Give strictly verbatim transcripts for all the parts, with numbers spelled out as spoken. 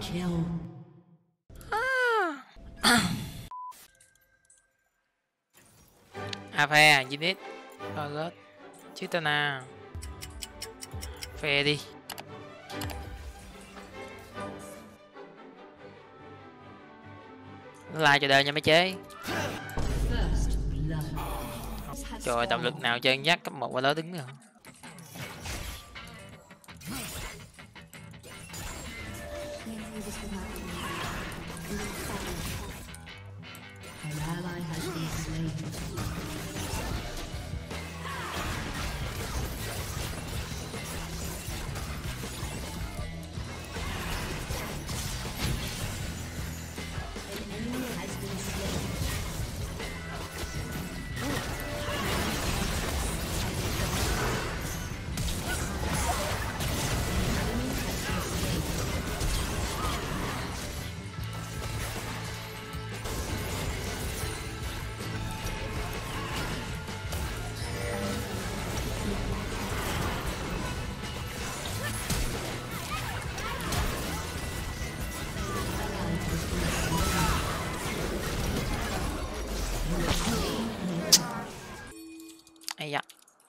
kill. À phe, Zenith, August, Chitana. Phe đi. Like cho đời nha mấy chế. Trời ơi, động lực nào chơi nhắc cấp một qua đó đứng rồi. Ây da.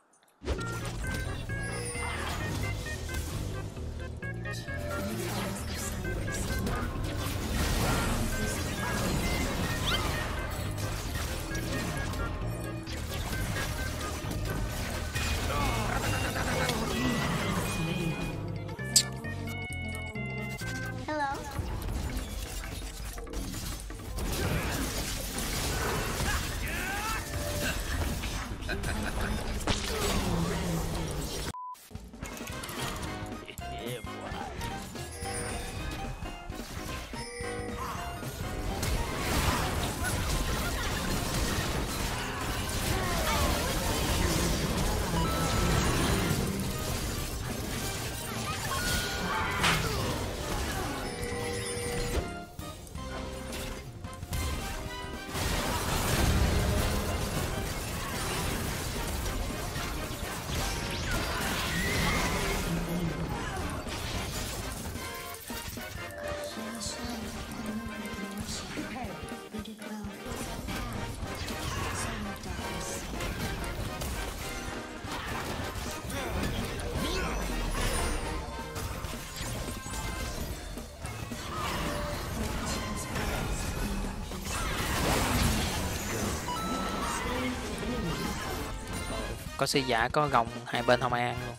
Có sư giả có gồng hai bên không ai ăn luôn.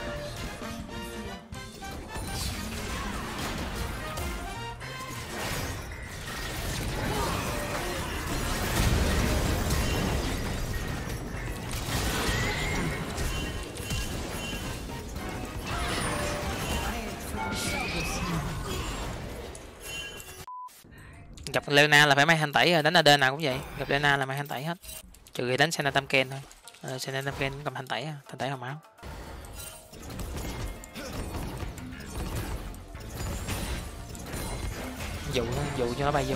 Gặp Leona là phải máy hành tẩy rồi, đánh a đê nào cũng vậy, gặp Leona là máy hành tẩy hết, trừ khi đánh Senna Tamken thôi. Ờ, Senna Tamken cũng cầm hành tẩy, hành tẩy hồng máu. Dụ dụ cho nó bay vô.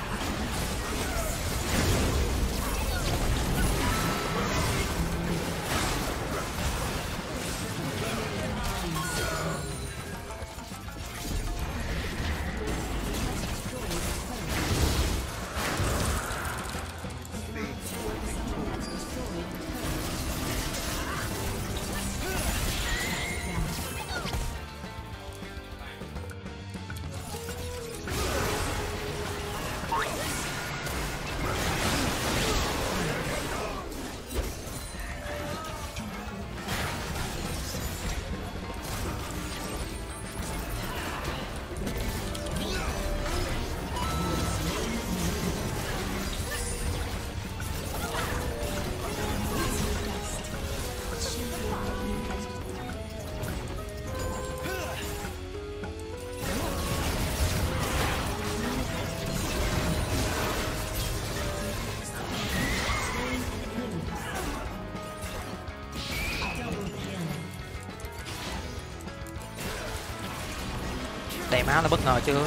Đầy máu là bất ngờ chưa?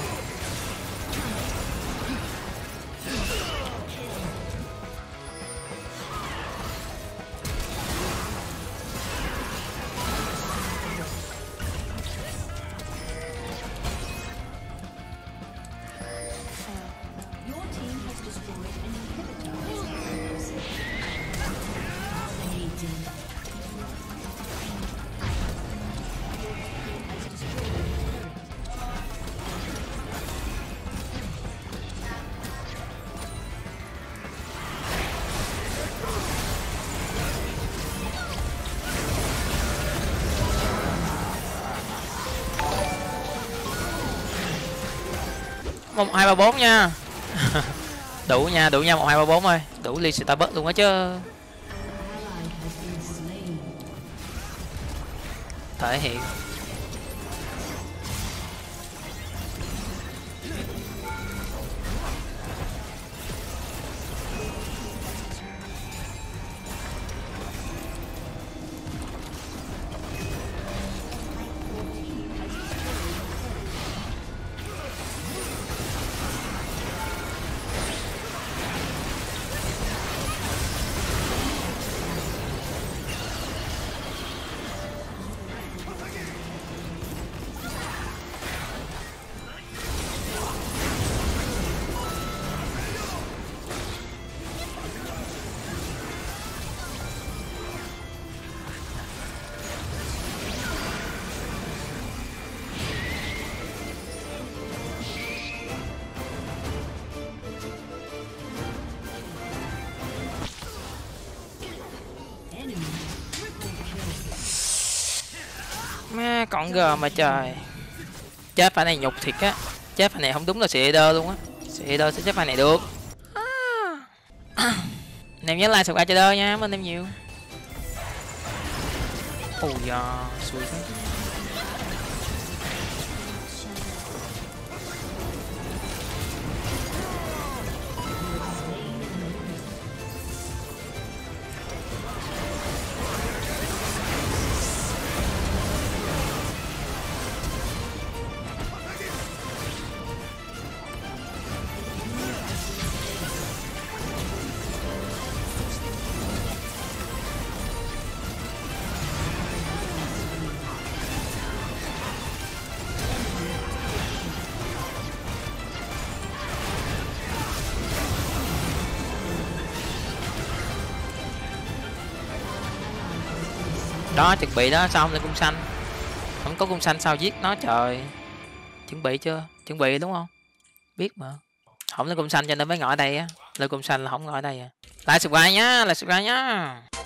một hai ba bốn nha. Đủ nha, đủ nha, một hai ba bốn ơi, đủ ly Starbucks luôn á chứ. Thể hiện má con gờ mà trời. Chết pha này nhục thiệt á. Chết pha này không đúng là xì đơ luôn á. Xì đơ sẽ chết pha này được. À. Em nhớ like subscribe cho đơ nha, cảm ơn em nhiều. Ồ da, xui thế. Đó, chuẩn bị đó, xong lên cung xanh. Không có cung xanh sao giết nó trời. Chuẩn bị chưa? Chuẩn bị đúng không? Biết mà. Không lên cung xanh cho nên mới ngồi ở đây á. Lên cung xanh là không ngồi ở đây à. Like subscribe nhá, like subscribe nhá.